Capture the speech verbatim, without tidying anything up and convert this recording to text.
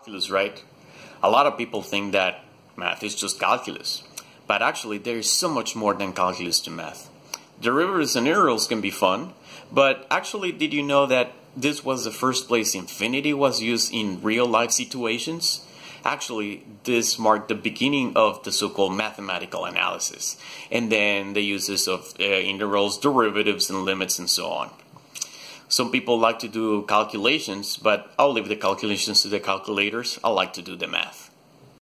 calculus, right? A lot of people think that math is just calculus, but actually there is so much more than calculus to math. Derivatives and integrals can be fun, but actually, did you know that this was the first place infinity was used in real-life situations? Actually, this marked the beginning of the so-called mathematical analysis, and then the uses of uh, integrals, derivatives, and limits, and so on. Some people like to do calculations, but I'll leave the calculations to the calculators. I like to do the math.